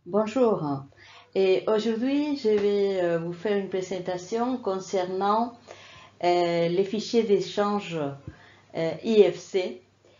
Bonjour. Et aujourd'hui, je vais vous faire une présentation concernant les fichiers d'échange IFC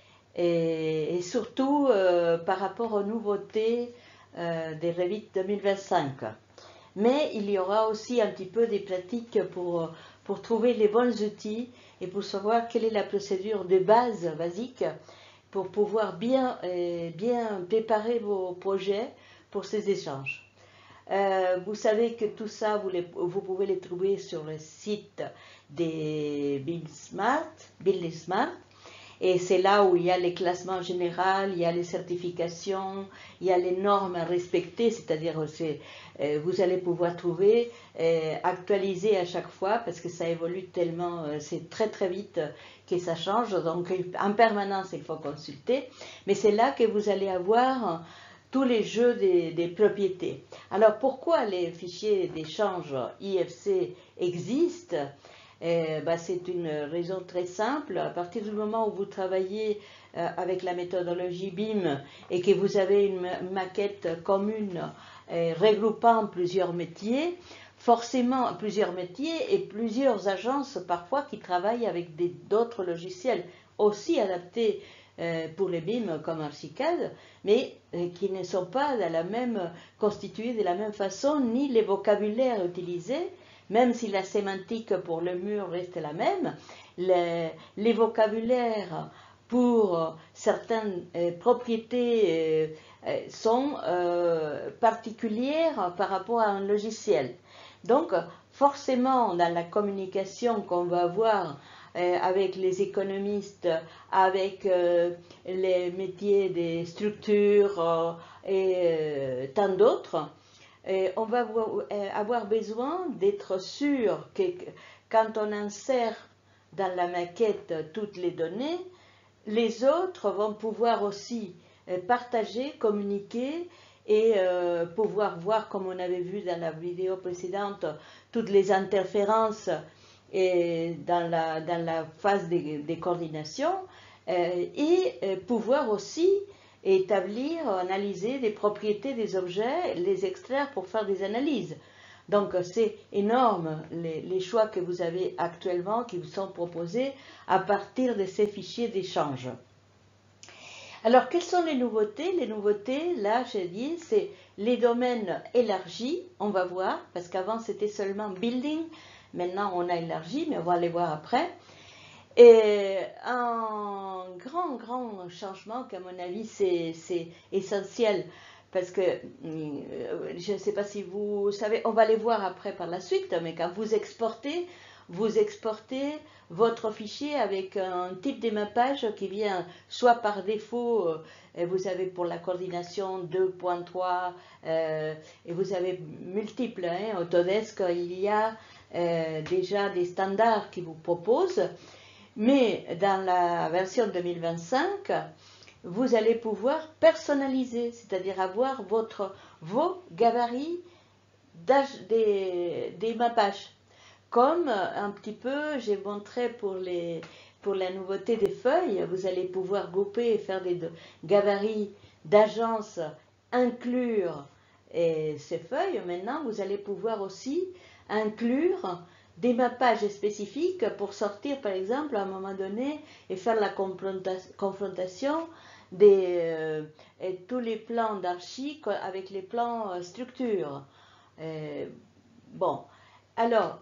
et surtout par rapport aux nouveautés des Revit 2025. Mais il y aura aussi un petit peu des pratiques pour trouver les bons outils et pour savoir quelle est la procédure de base basique pour pouvoir bien préparer vos projets pour ces échanges. Vous savez que tout ça, vous pouvez les trouver sur le site des Building Smart. Et c'est là où il y a les classements généraux, il y a les certifications, il y a les normes à respecter, c'est-à-dire vous allez pouvoir trouver, actualiser à chaque fois, parce que ça évolue tellement, c'est très très vite que ça change, donc en permanence il faut consulter, mais c'est là que vous allez avoir tous les jeux des propriétés. Alors pourquoi les fichiers d'échange IFC existent? C'est une raison très simple. À partir du moment où vous travaillez avec la méthodologie BIM et que vous avez une maquette commune regroupant plusieurs métiers, forcément plusieurs métiers et plusieurs agences parfois qui travaillent avec d'autres logiciels aussi adaptés pour les BIM comme Archicad, mais qui ne sont pas constitués de la même façon, ni les vocabulaires utilisés, même si la sémantique pour le mur reste la même, les vocabulaires pour certaines propriétés sont particulières par rapport à un logiciel. Donc, forcément, dans la communication qu'on va avoir avec les économistes, avec les métiers des structures et tant d'autres, on va avoir besoin d'être sûr que quand on insère dans la maquette toutes les données, les autres vont pouvoir aussi partager, communiquer et pouvoir voir, comme on avait vu dans la vidéo précédente, toutes les interférences dans la phase des coordinations et pouvoir aussi établir, analyser les propriétés des objets, les extraire pour faire des analyses. Donc c'est énorme les choix que vous avez actuellement qui vous sont proposés à partir de ces fichiers d'échange. Alors quelles sont les nouveautés? Les nouveautés, là je dis, c'est les domaines élargis, on va voir, parce qu'avant c'était seulement building, maintenant on a élargi, mais on va les voir après. Et un grand changement qu'à mon avis c'est essentiel parce que je ne sais pas si vous savez, on va les voir après par la suite, mais quand vous exportez votre fichier avec un type d'émappage qui vient soit par défaut, vous avez pour la coordination 2.3 et vous avez multiples, hein, Autodesk, il y a déjà des standards qui vous proposent. Mais dans la version 2025, vous allez pouvoir personnaliser, c'est-à-dire avoir vos gabarits des mappages. Comme un petit peu, j'ai montré pour la nouveauté des feuilles, vous allez pouvoir grouper et faire des gabarits d'agence, inclure ces feuilles. Maintenant, vous allez pouvoir aussi inclure des mappages spécifiques pour sortir, par exemple, à un moment donné et faire la confrontation et tous les plans d'archi avec les plans structure. Euh, bon, alors,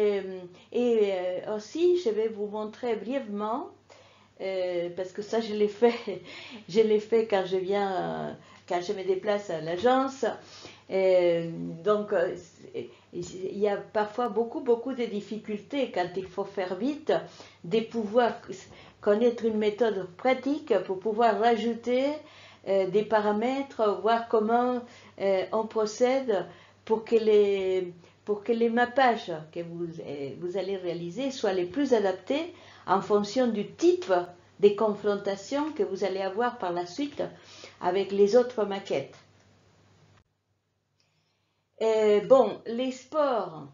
aussi, je vais vous montrer brièvement, parce que ça, je l'ai fait, je l'ai fait quand je me déplace à l'agence. Donc, il y a parfois beaucoup de difficultés quand il faut faire vite, de pouvoir connaître une méthode pratique pour pouvoir rajouter des paramètres, voir comment on procède pour que les mappages que vous allez réaliser soient les plus adaptés en fonction du type des confrontations que vous allez avoir par la suite avec les autres maquettes. Bon, l'export,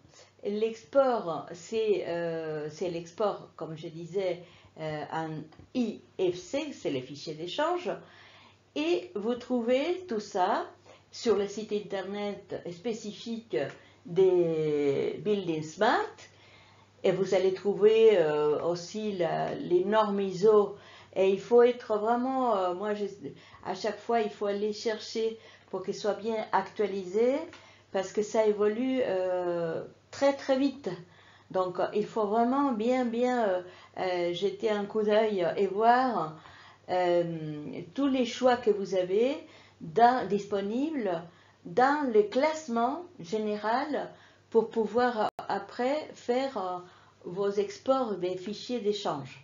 c'est l'export, comme je disais, en IFC, c'est les fichiers d'échange. Et vous trouvez tout ça sur le site internet spécifique des Building Smart. Et vous allez trouver aussi les normes ISO. Et il faut être vraiment, à chaque fois, il faut aller chercher pour qu'elles soient bien actualisées, parce que ça évolue très très vite. Donc il faut vraiment bien jeter un coup d'œil et voir tous les choix que vous avez disponibles dans le classement général pour pouvoir après faire vos exports des fichiers d'échange.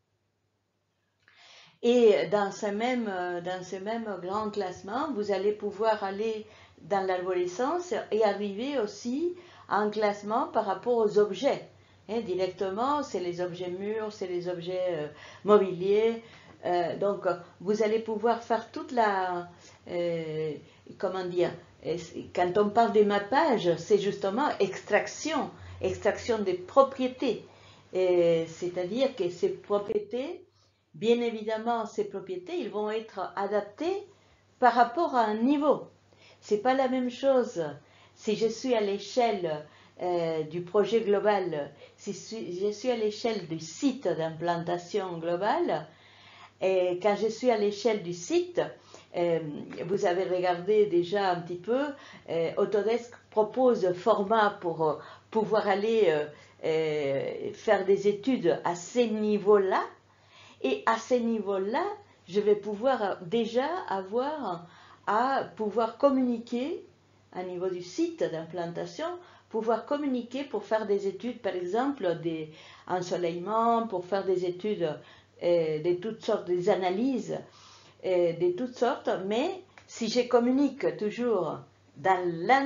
Et dans ce même grand classement, vous allez pouvoir aller dans l'arborescence et arriver aussi à un classement par rapport aux objets. Directement, c'est les objets mûrs, c'est les objets mobiliers. Donc, vous allez pouvoir faire toute la... comment dire, quand on parle de mappage, c'est justement extraction des propriétés. C'est-à-dire que ces propriétés, bien évidemment, ces propriétés, ils vont être adaptés par rapport à un niveau. C'est pas la même chose si je suis à l'échelle du projet global, si je suis à l'échelle du site d'implantation globale, et quand je suis à l'échelle du site, vous avez regardé déjà un petit peu, Autodesk propose un format pour pouvoir aller faire des études à ces niveaux-là. Et à ces niveaux-là, je vais pouvoir déjà avoir à pouvoir communiquer, à niveau du site d'implantation, pouvoir communiquer pour faire des études, par exemple, des ensoleillements, pour faire des études de toutes sortes, des analyses de toutes sortes, mais si je communique toujours dans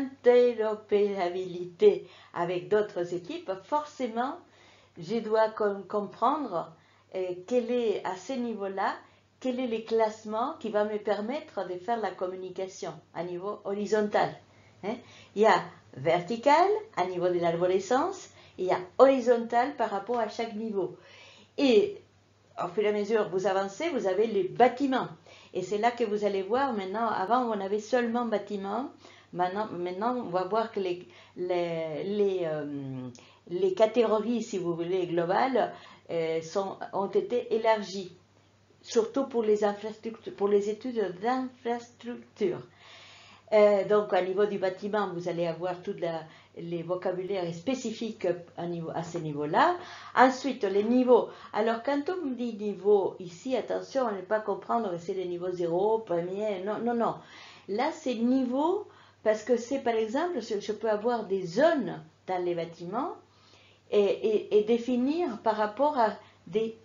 l'interopérabilité avec d'autres équipes, forcément, je dois comprendre quel est à ce niveau-là, quel est le classement qui va me permettre de faire la communication à niveau horizontal. Il y a vertical à niveau de l'arborescence, il y a horizontal par rapport à chaque niveau. Et au fur et à mesure que vous avancez, vous avez les bâtiments. Et c'est là que vous allez voir maintenant, avant on avait seulement bâtiments, maintenant on va voir que les catégories, si vous voulez, globales, ont été élargies, surtout pour les infrastructures, pour les études d'infrastructures. Donc, au niveau du bâtiment, vous allez avoir tous les vocabulaires spécifiques à ce niveau-là. Ensuite, les niveaux. Alors, quand on me dit niveau, ici, attention, à ne pas comprendre que c'est le niveau 0, premier. Non, non, non. Là, c'est niveau, parce que c'est, par exemple, je peux avoir des zones dans les bâtiments et définir par rapport à des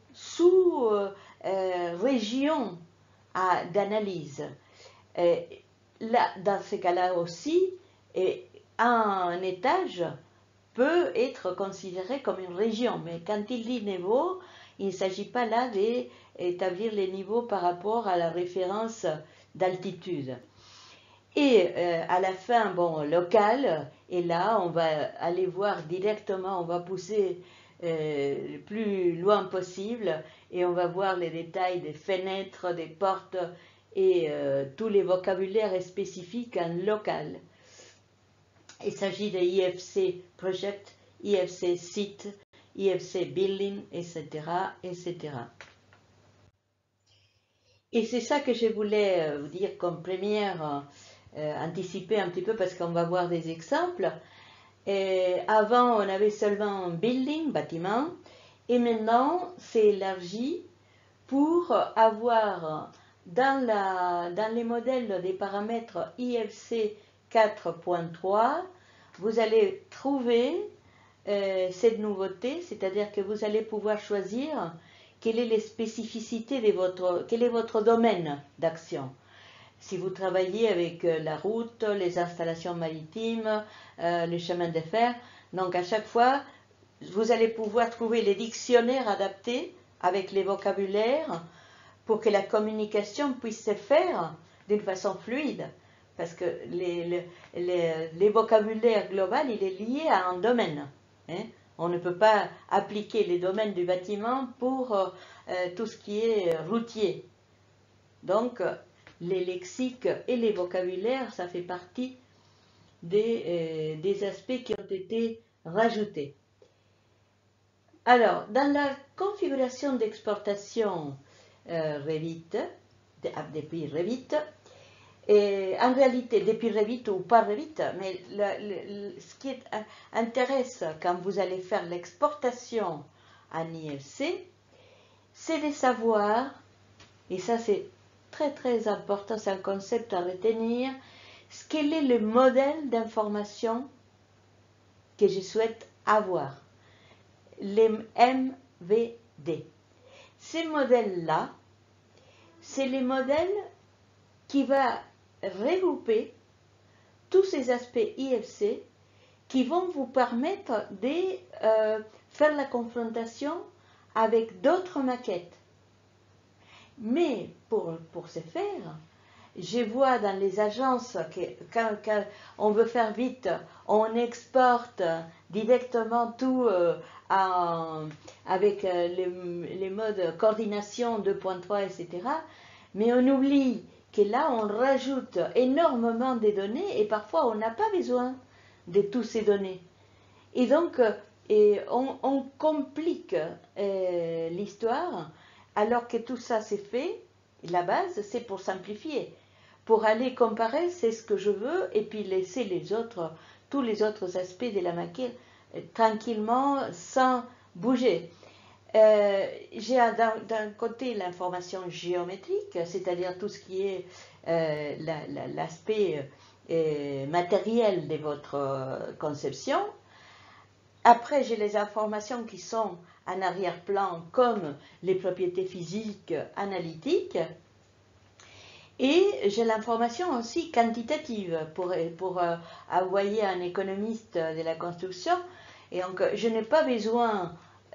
sous-régions d'analyse. Là, dans ces cas-là aussi, un étage peut être considéré comme une région. Mais quand il dit niveau, il ne s'agit pas là d'établir les niveaux par rapport à la référence d'altitude. Et à la fin, bon, local, et là, on va aller voir directement, on va pousser le plus loin possible, et on va voir les détails des fenêtres, des portes, et tous les vocabulaires spécifiques en local. Il s'agit de IFC Project, IFC Site, IFC Building, etc., etc. Et c'est ça que je voulais vous dire comme première, anticiper un petit peu parce qu'on va voir des exemples. Avant, on avait seulement un building, bâtiment, et maintenant, c'est élargi pour avoir dans les modèles des paramètres IFC 4.3, vous allez trouver cette nouveauté, c'est-à-dire que vous allez pouvoir choisir quelle est les spécificités quel est votre domaine d'action. Si vous travaillez avec la route, les installations maritimes, les chemins de fer, donc à chaque fois, vous allez pouvoir trouver les dictionnaires adaptés avec les vocabulaires pour que la communication puisse se faire d'une façon fluide. Parce que les vocabulaires global, il est lié à un domaine. On ne peut pas appliquer les domaines du bâtiment pour tout ce qui est routier. Donc, les lexiques et les vocabulaires, ça fait partie des aspects qui ont été rajoutés. Alors, dans la configuration d'exportation Revit, depuis Revit, et en réalité, depuis Revit ou pas Revit, mais ce qui intéresse quand vous allez faire l'exportation en IFC, c'est de savoir, et ça c'est très très important, c'est un concept à retenir, quel est le modèle d'information que je souhaite avoir, les MVD. Ces modèles-là, c'est les modèles qui va regrouper tous ces aspects IFC qui vont vous permettre de faire la confrontation avec d'autres maquettes. Mais pour ce faire, je vois dans les agences que quand on veut faire vite, on exporte directement tout avec les modes coordination 2.3, etc. Mais on oublie que là, on rajoute énormément de données et parfois on n'a pas besoin de toutes ces données. Et donc, on complique l'histoire alors que tout ça c'est fait. La base, c'est pour simplifier. Pour aller comparer, c'est ce que je veux et puis laisser tous les autres aspects de la maquette tranquillement sans bouger. J'ai d'un côté l'information géométrique, c'est-à-dire tout ce qui est l'aspect matériel de votre conception. Après, j'ai les informations qui sont en arrière-plan, comme les propriétés physiques analytiques. Et j'ai l'information aussi quantitative pour envoyer un économiste de la construction. Et donc, je n'ai pas besoin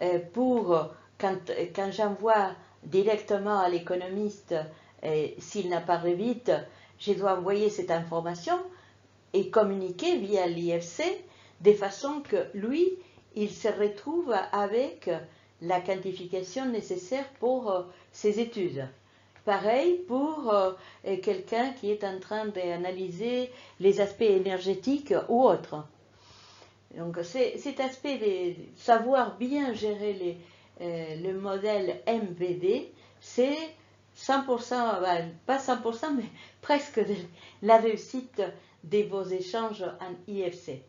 quand j'envoie directement à l'économiste, s'il n'a pas Revit, je dois envoyer cette information et communiquer via l'IFC de façon que lui, il se retrouve avec la quantification nécessaire pour ses études. Pareil pour quelqu'un qui est en train d'analyser les aspects énergétiques ou autres. Donc cet aspect de savoir bien gérer le modèle MVD, c'est 100%, pas 100%, mais presque la réussite de vos échanges en IFC.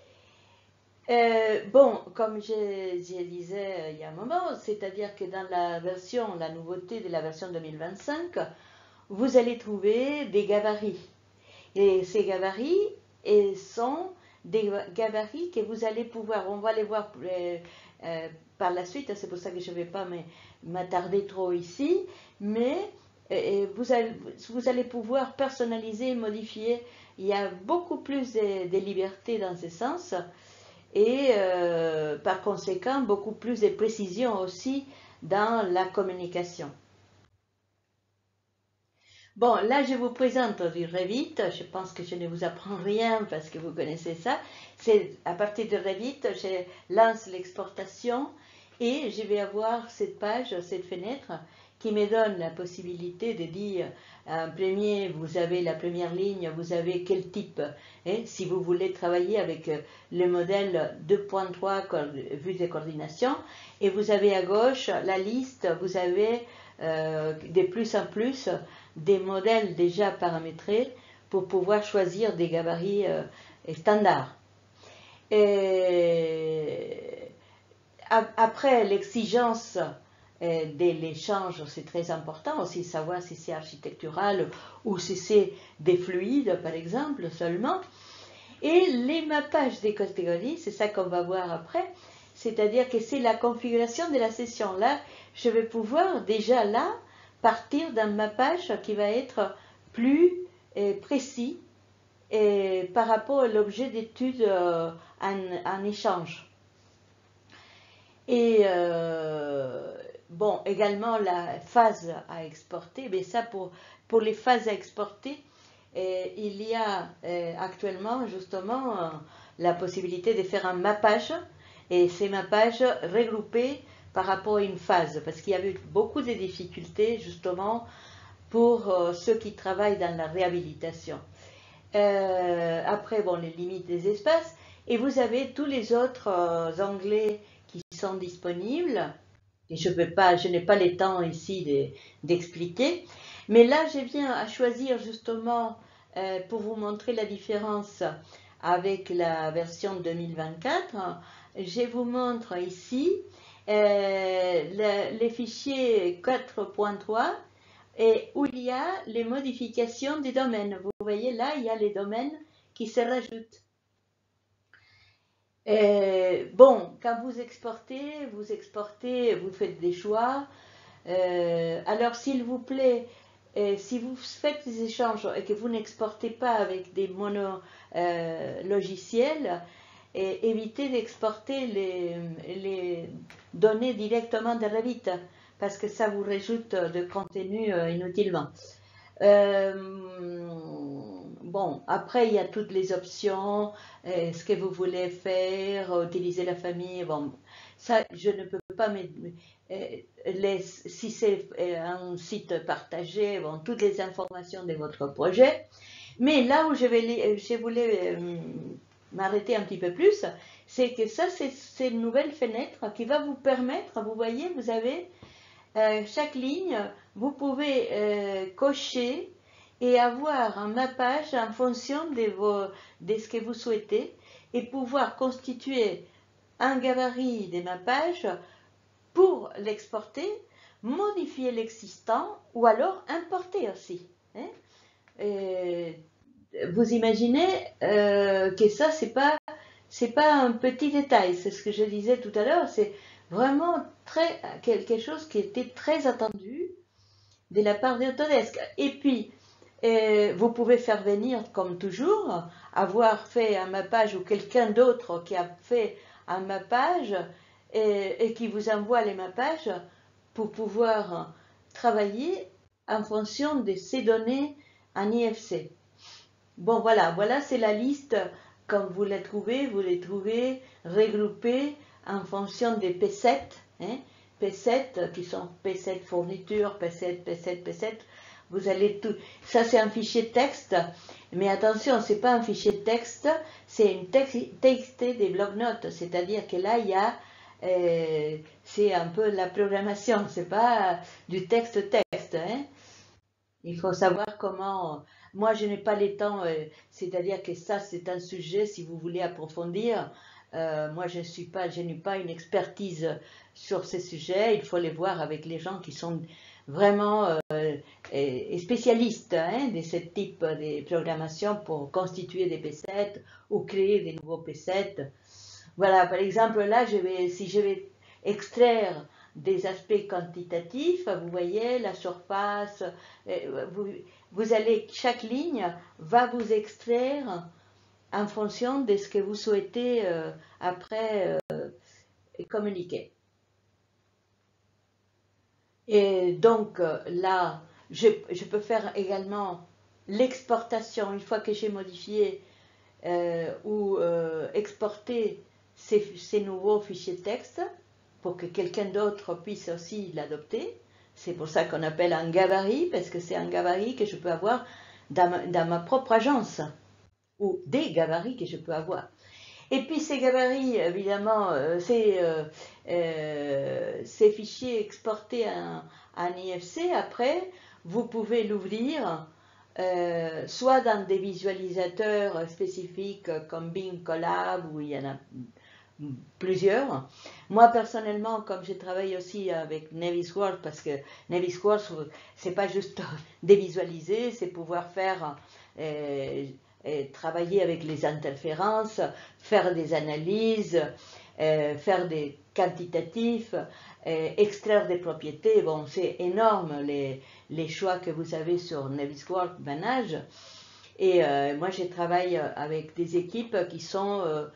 Bon, comme je disais il y a un moment, c'est-à-dire que dans la nouveauté de la version 2025, vous allez trouver des gabarits. Et ces gabarits sont des gabarits que vous allez pouvoir, on va les voir par la suite, c'est pour ça que je ne vais pas m'attarder trop ici, mais vous allez pouvoir personnaliser, modifier. Il y a beaucoup plus de liberté dans ce sens. Et par conséquent, beaucoup plus de précision aussi dans la communication. Bon, là, je vous présente du Revit. Je pense que je ne vous apprends rien parce que vous connaissez ça. C'est à partir de Revit, je lance l'exportation et je vais avoir cette page, cette fenêtre qui me donne la possibilité de dire en premier, vous avez la première ligne, vous avez quel type, si vous voulez travailler avec le modèle 2.3 vue de coordination, et vous avez à gauche la liste, vous avez de plus en plus des modèles déjà paramétrés pour pouvoir choisir des gabarits standards. Et après, l'exigence de l'échange, c'est très important aussi, savoir si c'est architectural ou si c'est des fluides, par exemple, seulement. Et les mappages des catégories, c'est ça qu'on va voir après, c'est-à-dire que c'est la configuration de la session. Là, je vais pouvoir déjà là partir d'un mappage qui va être plus précis par rapport à l'objet d'étude en échange. Et bon, également la phase à exporter, mais ça pour les phases à exporter, il y a actuellement justement la possibilité de faire un mappage, et ces mappages regroupés par rapport à une phase, parce qu'il y avait beaucoup de difficultés justement pour ceux qui travaillent dans la réhabilitation. Après, bon, les limites des espaces. Et vous avez tous les autres onglets qui sont disponibles. Et je n'ai pas le temps ici d'expliquer. Mais là, je viens à choisir justement pour vous montrer la différence avec la version 2024. Je vous montre ici les fichiers 4.3 et où il y a les modifications des domaines. Vous voyez là, il y a les domaines qui se rajoutent. Bon, quand vous exportez, vous faites des choix. Alors, s'il vous plaît, si vous faites des échanges et que vous n'exportez pas avec des logiciels, évitez d'exporter les données directement de Revit parce que ça vous rajoute de contenu inutilement. Bon, après, il y a toutes les options, ce que vous voulez faire, utiliser la famille. Bon, ça, je ne peux pas, si c'est un site partagé, bon, toutes les informations de votre projet. Mais là où je voulais m'arrêter un petit peu plus, c'est que ça, c'est une nouvelle fenêtre qui va vous permettre, vous voyez, vous avez chaque ligne, vous pouvez cocher et avoir un mappage en fonction de ce que vous souhaitez et pouvoir constituer un gabarit des mappages pour l'exporter, modifier l'existant ou alors importer aussi. Hein. Vous imaginez que ça, c'est pas un petit détail, c'est ce que je disais tout à l'heure, c'est vraiment quelque chose qui était très attendu de la part d'Autodesk. Et puis, vous pouvez faire venir, comme toujours, avoir fait un mappage ou quelqu'un d'autre qui a fait un mappage et qui vous envoie les mappages pour pouvoir travailler en fonction de ces données en IFC. Bon, voilà c'est la liste. Comme vous les trouvez regroupées en fonction des P7, hein, P7 qui sont P7 fourniture, P7, P7, P7. Vous allez tout. Ça, c'est un fichier texte, mais attention, c'est pas un fichier texte, c'est une TXT des blocs-notes. C'est-à-dire que là, il y a, c'est un peu la programmation, c'est pas du texte-texte. Hein. Il faut savoir comment. Moi, je n'ai pas les temps, c'est-à-dire que ça, c'est un sujet, si vous voulez approfondir. Moi, je n'ai pas une expertise sur ces sujets. Il faut les voir avec les gens qui sont vraiment spécialistes hein, de ce type de programmation pour constituer des P7 ou créer des nouveaux P7. Voilà, par exemple, là, si je vais extraire des aspects quantitatifs, vous voyez, la surface, vous allez, chaque ligne va vous extraire en fonction de ce que vous souhaitez après communiquer. Et donc là, je peux faire également l'exportation une fois que j'ai modifié ou exporter ces nouveaux fichiers texte pour que quelqu'un d'autre puisse aussi l'adopter. C'est pour ça qu'on appelle un gabarit, parce que c'est un gabarit que je peux avoir dans ma propre agence, ou des gabarits que je peux avoir. Et puis ces gabarits, évidemment, ces fichiers exportés en IFC, après, vous pouvez l'ouvrir soit dans des visualisateurs spécifiques comme Bing Collab, où il y en a plusieurs. Moi, personnellement, comme je travaille aussi avec Navisworks, parce que Navisworks, c'est pas juste dévisualiser, c'est pouvoir faire travailler avec les interférences, faire des analyses, faire des quantitatifs, extraire des propriétés. Bon, c'est énorme les choix que vous avez sur Navisworks Manage. Et moi, je travaille avec des équipes qui sont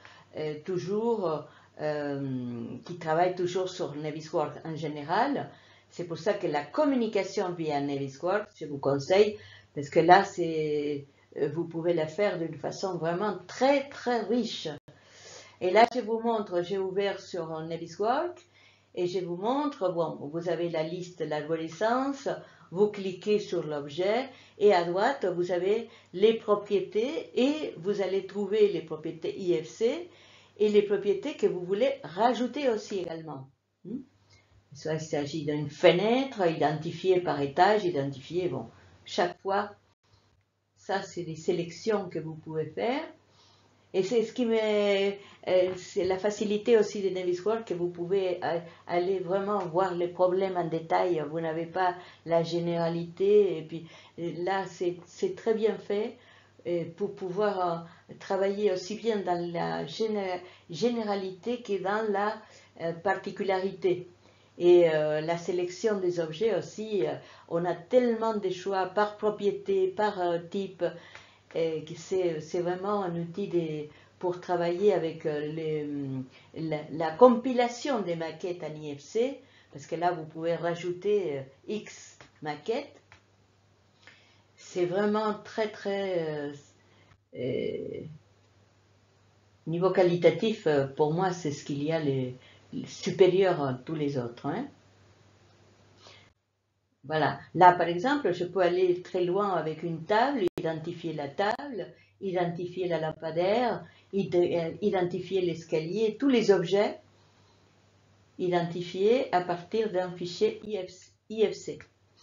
qui travaillent toujours sur Navisworks en général. C'est pour ça que la communication via Navisworks, je vous conseille, parce que là, vous pouvez la faire d'une façon vraiment très très riche. Et là, je vous montre, j'ai ouvert sur Navisworks et je vous montre, bon, vous avez la liste, l'arborescence, vous cliquez sur l'objet et à droite, vous avez les propriétés et vous allez trouver les propriétés IFC et les propriétés que vous voulez rajouter aussi également. Soit il s'agit d'une fenêtre identifiée par étage, identifiée, bon, chaque fois, ça c'est des sélections que vous pouvez faire. Et c'est ce qui c'est la facilité aussi de Navisworks que vous pouvez aller vraiment voir les problèmes en détail. Vous n'avez pas la généralité. Et puis là, c'est très bien fait pour pouvoir travailler aussi bien dans la généralité que dans la particularité. Et la sélection des objets aussi, on a tellement de choix par propriété, par type. C'est vraiment un outil pour travailler avec la compilation des maquettes en IFC, parce que là, vous pouvez rajouter X maquettes. C'est vraiment très, très... niveau qualitatif, pour moi, c'est ce qu'il y a le supérieur à tous les autres. Hein. Voilà. Là, par exemple, je peux aller très loin avec une table, identifier la table, identifier la lampadaire, identifier l'escalier, tous les objets identifiés à partir d'un fichier IFC.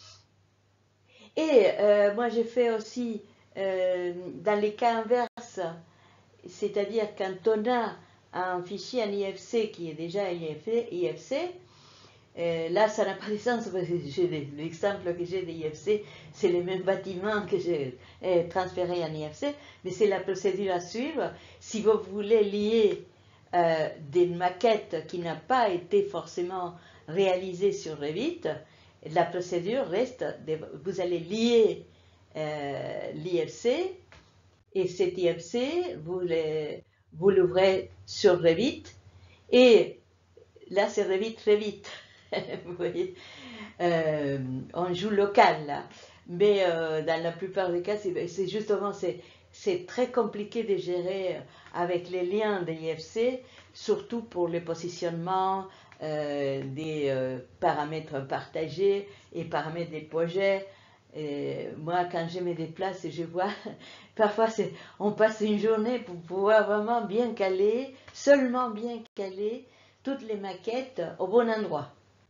Et moi, j'ai fait aussi, dans les cas inverses, c'est-à-dire quand on a un fichier en IFC qui est déjà IFC, là, ça n'a pas de sens parce que l'exemple que j'ai d'IFC, c'est le même bâtiment que j'ai transféré en IFC, mais c'est la procédure à suivre. Si vous voulez lier des maquettes qui n'ont pas été forcément réalisées sur Revit, la procédure reste, vous allez lier l'IFC et cet IFC, vous l'ouvrez sur Revit et là, c'est Revit. Vous voyez, on joue local là, mais dans la plupart des cas, c'est justement, c'est très compliqué de gérer avec les liens de l'IFC, surtout pour le positionnement des paramètres partagés et paramètres des projets. Et moi, quand je me déplace, je vois, parfois on passe une journée pour pouvoir vraiment bien caler, seulement bien caler toutes les maquettes au bon endroit.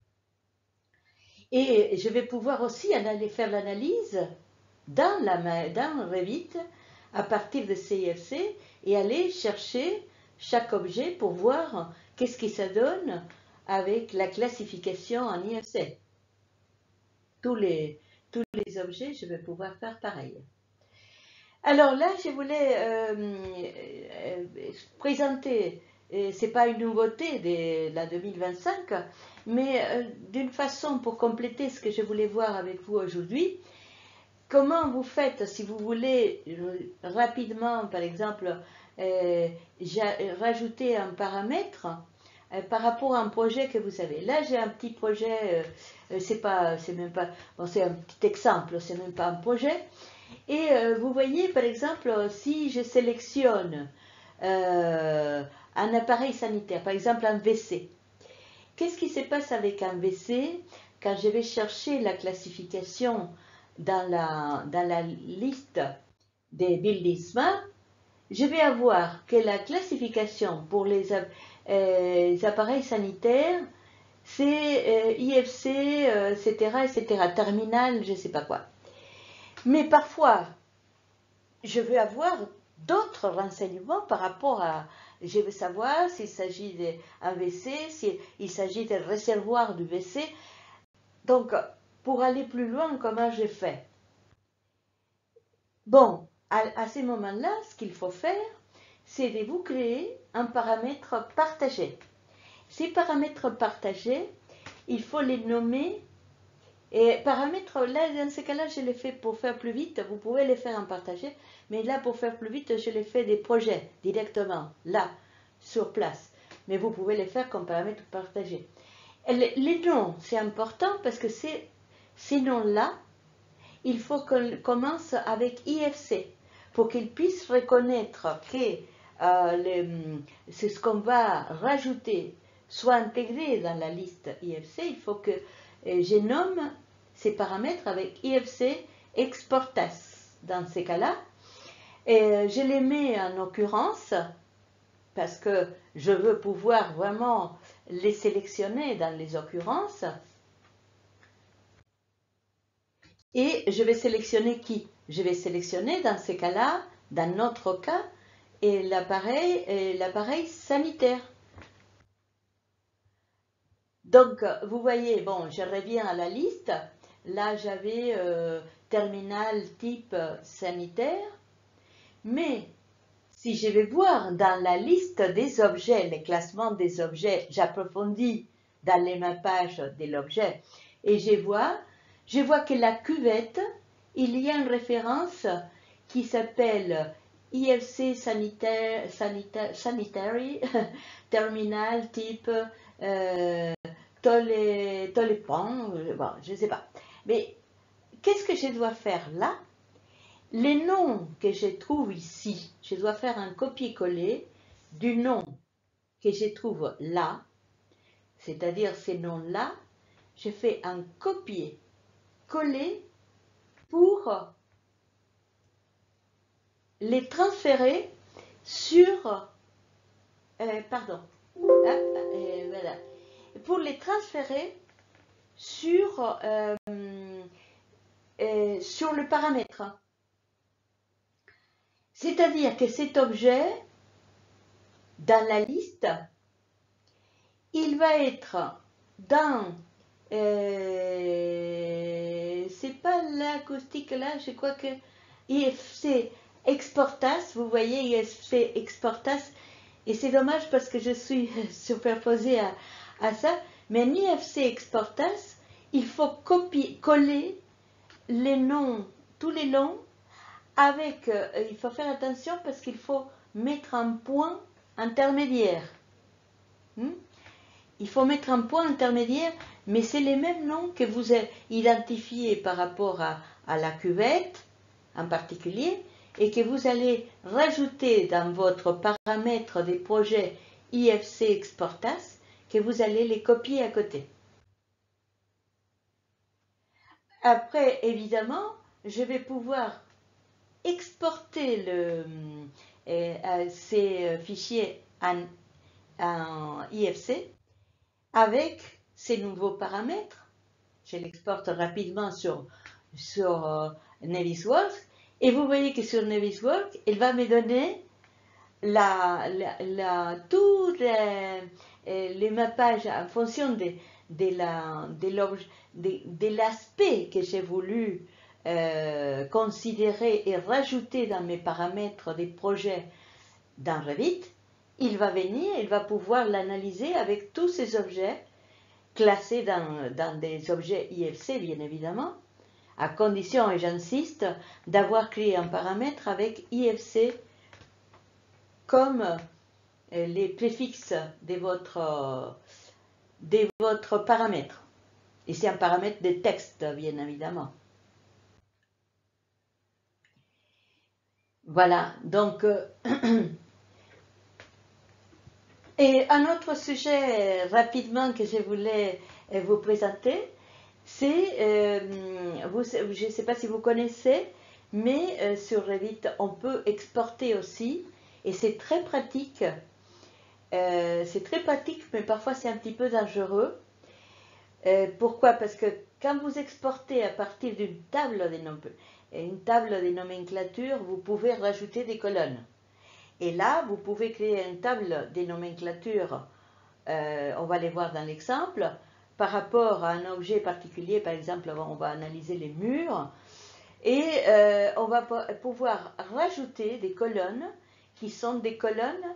Et je vais pouvoir aussi aller faire l'analyse dans Revit à partir de CIFC et aller chercher chaque objet pour voir qu'est-ce que ça donne avec la classification en IFC. Tous les objets, je vais pouvoir faire pareil. Alors là, je voulais présenter, c'est pas une nouveauté de la 2025, mais d'une façon pour compléter ce que je voulais voir avec vous aujourd'hui, comment vous faites si vous voulez rapidement, par exemple, rajouter un paramètre par rapport à un projet que vous avez. Là, j'ai un petit projet, c'est même pas, bon, c'est un petit exemple, c'est même pas un projet. Et vous voyez, par exemple, si je sélectionne un appareil sanitaire, par exemple un WC, qu'est-ce qui se passe avec un WC quand je vais chercher la classification dans la liste des building smart? Je vais avoir que la classification pour les appareils sanitaires, c'est IFC, etc., terminal, je ne sais pas quoi. Mais parfois, je veux avoir d'autres renseignements par rapport à... Je veux savoir s'il s'agit d'un WC, s'il s'agit d'un réservoir du WC. Donc, pour aller plus loin, comment je fais? Bon, à ce moment-là, ce qu'il faut faire, c'est de vous créer un paramètre partagé. Ces paramètres partagés, il faut les nommer. Et paramètres, là, dans ce cas-là, je les fais pour faire plus vite. Vous pouvez les faire en partagé, mais là, pour faire plus vite, je les fais des projets directement, là, sur place. Mais vous pouvez les faire comme paramètres partagés. Les noms, c'est important parce que ces noms-là, il faut qu'on commence avec IFC pour qu'ils puissent reconnaître que c'est ce qu'on va rajouter soit intégré dans la liste IFC. Il faut que je nomme ces paramètres avec IFC exportas. Dans ces cas-là, je les mets en occurrence parce que je veux pouvoir vraiment les sélectionner dans les occurrences. Et je vais sélectionner qui? Je vais sélectionner dans ces cas-là, dans notre cas, l'appareil sanitaire. Donc, vous voyez, bon, je reviens à la liste. Là, j'avais terminal type sanitaire. Mais si je vais voir dans la liste des objets, le classement des objets, j'approfondis dans les mappages de l'objet et je vois que la cuvette, il y a une référence qui s'appelle IFC Sanitary Terminal type Tolepan, bon, je ne sais pas. Mais qu'est-ce que je dois faire là? Les noms que je trouve ici, je dois faire un copier-coller du nom que je trouve là, c'est-à-dire ces noms-là, je fais un copier-coller pour les transférer sur, voilà, pour les transférer sur le paramètre. C'est-à-dire que cet objet, dans la liste, il va être dans, c'est pas l'acoustique là, je crois que IFC Exportas, vous voyez IFC Exportas, et c'est dommage parce que je suis superposée à ça, mais en IFC Exportas, il faut coller les noms, tous les noms, avec, il faut faire attention parce qu'il faut mettre un point intermédiaire. Il faut mettre un point intermédiaire, mais c'est les mêmes noms que vous identifiez par rapport à la cuvette en particulier et que vous allez rajouter dans votre paramètre des projets IFC Exportas, que vous allez les copier à côté. Après, évidemment, je vais pouvoir exporter ces fichiers en IFC avec ces nouveaux paramètres. Je l'exporte rapidement sur Navisworks et vous voyez que sur Navisworks, il va me donner tous les mappages en fonction de l'aspect que j'ai voulu considérer et rajouter dans mes paramètres des projets dans Revit. Il va venir, il va pouvoir l'analyser avec tous ces objets classés dans des objets IFC, bien évidemment, à condition, et j'insiste, d'avoir créé un paramètre avec IFC comme les préfixes de votre paramètre. Et c'est un paramètre de texte, bien évidemment. Voilà, donc... Et un autre sujet rapidement que je voulais vous présenter, c'est, je ne sais pas si vous connaissez, mais sur Revit, on peut exporter aussi, et c'est très pratique. Mais parfois c'est un petit peu dangereux. Pourquoi? Parce que quand vous exportez à partir d'une table de nomenclature, vous pouvez rajouter des colonnes. Et là, vous pouvez créer une table de nomenclature, on va les voir dans l'exemple, par rapport à un objet particulier. Par exemple, on va analyser les murs, et on va pouvoir rajouter des colonnes qui sont des colonnes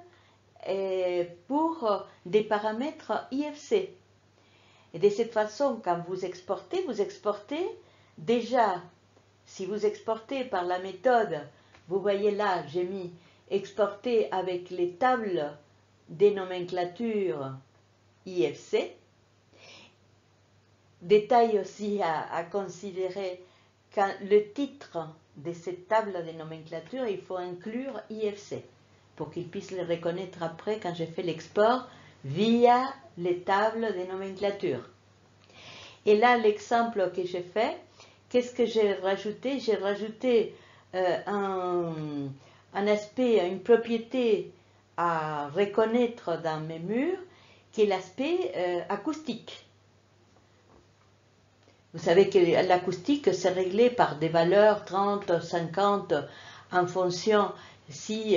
pour des paramètres IFC. Et de cette façon, quand vous exportez déjà, si vous exportez par la méthode, vous voyez là, j'ai mis exporter avec les tables des nomenclatures IFC. Détail aussi à considérer, quand le titre de cette table de nomenclature, il faut inclure IFC pour qu'il puisse le reconnaître après quand je fais l'export via les tables de nomenclature. Et là, l'exemple que j'ai fait, qu'est-ce que j'ai rajouté? J'ai rajouté un aspect, une propriété à reconnaître dans mes murs, qui est l'aspect acoustique. Vous savez que l'acoustique, c'est réglé par des valeurs 30, 50, en fonction si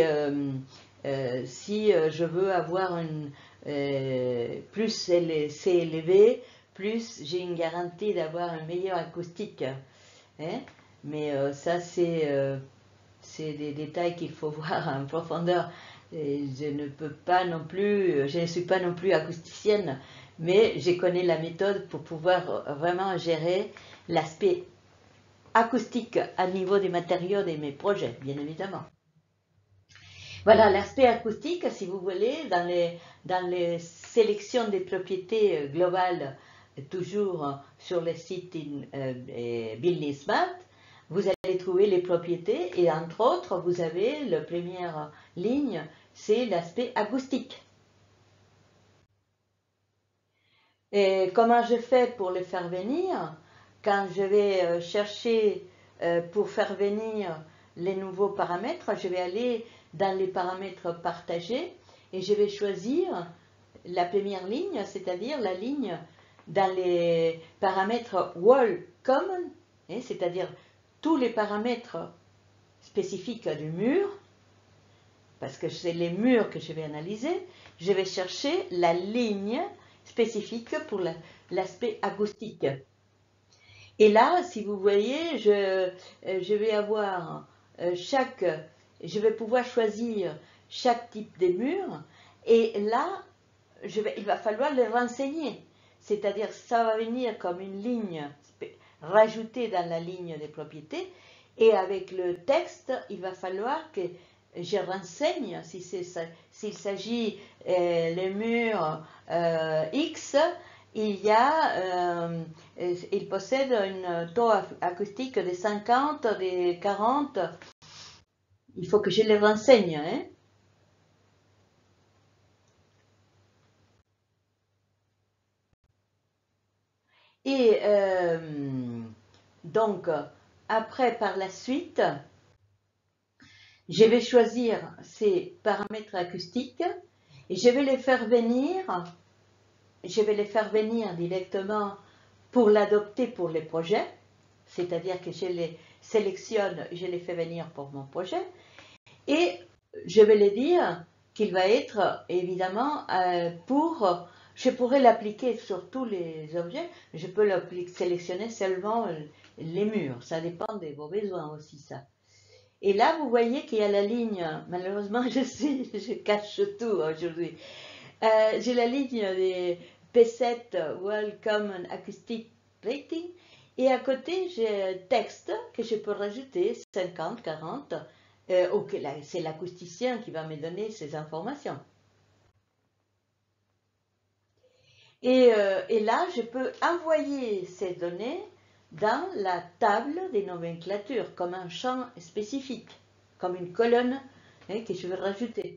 je veux avoir une plus c'est élevé, plus j'ai une garantie d'avoir un meilleur acoustique. Hein? Mais ça, c'est des détails qu'il faut voir en profondeur. Et je ne peux pas non plus, je ne suis pas non plus acousticienne, mais je connais la méthode pour pouvoir vraiment gérer l'aspect acoustique à niveau des matériaux de mes projets, bien évidemment. Voilà, l'aspect acoustique, si vous voulez, dans les sélections des propriétés globales, toujours sur le site Building Smart, vous allez trouver les propriétés et entre autres, vous avez la première ligne, c'est l'aspect acoustique. Et comment je fais pour les faire venir? Quand je vais chercher pour faire venir les nouveaux paramètres, je vais aller dans les paramètres partagés et je vais choisir la première ligne, c'est-à-dire la ligne dans les paramètres Wall Common, c'est-à-dire tous les paramètres spécifiques du mur, parce que c'est les murs que je vais analyser, je vais chercher la ligne spécifique pour l'aspect acoustique. Et là, si vous voyez, je vais avoir je vais pouvoir choisir chaque type de mur, et là, il va falloir les renseigner. C'est-à-dire, ça va venir comme une ligne rajoutée dans la ligne des propriétés, et avec le texte, il va falloir que je renseigne s'il s'agit les murs X, il possède un taux acoustique de 50, de 40. Il faut que je les renseigne. Hein? Et donc, après, par la suite, je vais choisir ces paramètres acoustiques et je vais les faire venir directement pour l'adopter pour les projets, c'est-à-dire que je les sélectionne, je les fais venir pour mon projet, et je vais les dire qu'il va être évidemment je pourrais l'appliquer sur tous les objets, je peux sélectionner seulement les murs, ça dépend de vos besoins aussi ça. Et là, vous voyez qu'il y a la ligne, malheureusement je cache tout aujourd'hui, j'ai la ligne des P7 World Common Acoustic Rating, et à côté j'ai un texte que je peux rajouter 50, 40, c'est l'acousticien qui va me donner ces informations. Et là, je peux envoyer ces données dans la table des nomenclatures, comme un champ spécifique, comme une colonne que je vais rajouter.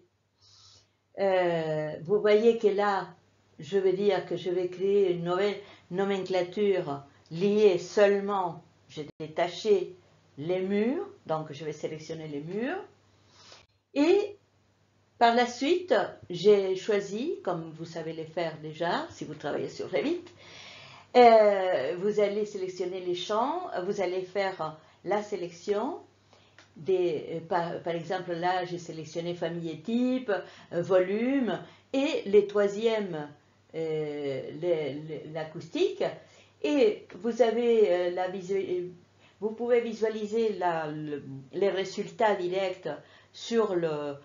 Vous voyez que là, je vais dire que je vais créer une nouvelle nomenclature liée seulement, j'ai détaché les murs, donc je vais sélectionner les murs. Et par la suite, j'ai choisi, comme vous savez le faire déjà, si vous travaillez sur Revit, vous allez sélectionner les champs, vous allez faire la sélection par exemple, là, j'ai sélectionné famille et type, volume, et les troisièmes, l'acoustique. Et vous avez vous pouvez visualiser les résultats directs sur la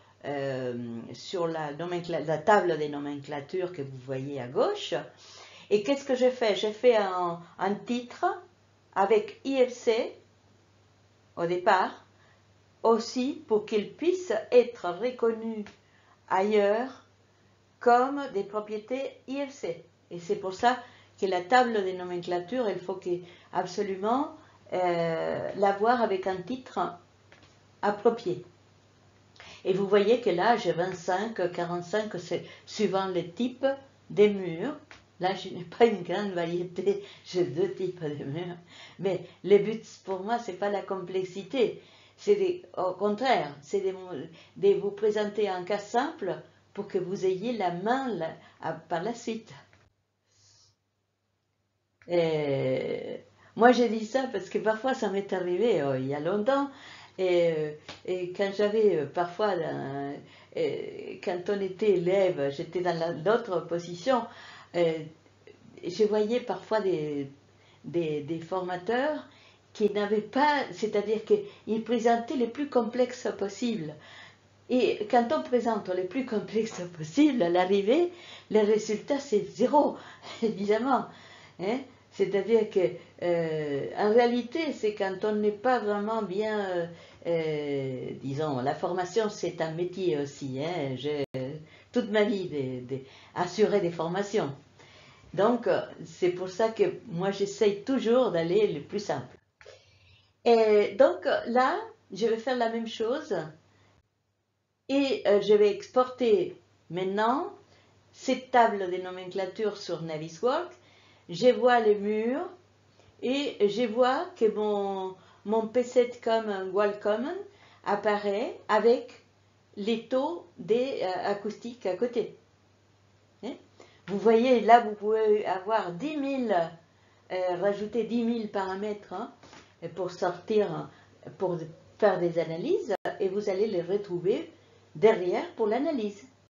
table des nomenclatures que vous voyez à gauche. Et qu'est-ce que j'ai fait? J'ai fait un titre avec IFC au départ, aussi pour qu'ils puissent être reconnus ailleurs comme des propriétés IFC. Et c'est pour ça que la table des nomenclatures, il faut absolument l'avoir avec un titre approprié. Et vous voyez que là, j'ai 25, 45, c'est suivant le type des murs. Là, je n'ai pas une grande variété, j'ai deux types de murs. Mais le but pour moi, c'est pas la complexité. Au contraire, c'est de vous présenter un cas simple pour que vous ayez la main par la suite. Moi, j'ai dit ça parce que parfois, ça m'est arrivé il y a longtemps. Et quand j'avais parfois, quand on était élève, j'étais dans l'autre position, euh, je voyais parfois des formateurs qui n'avaient pas, c'est-à-dire qu'ils présentaient les plus complexes possibles. Et quand on présente les plus complexes possibles, à l'arrivée, le résultat c'est zéro, évidemment. Hein. C'est-à-dire que, en réalité, c'est quand on n'est pas vraiment bien, disons, la formation c'est un métier aussi. Hein. J'ai toute ma vie assuré des formations. Donc, c'est pour ça que moi j'essaye toujours d'aller le plus simple. Et donc là, je vais faire la même chose. Et je vais exporter maintenant cette table de nomenclature sur Navisworks. Je vois les murs et je vois que mon P7 comme Wallcommon apparaît avec les taux des acoustiques à côté. Hein. Vous voyez, là, vous pouvez avoir 10 000, rajouter 10 000 paramètres hein, pour sortir, pour faire des analyses et vous allez les retrouver derrière pour l'analyse.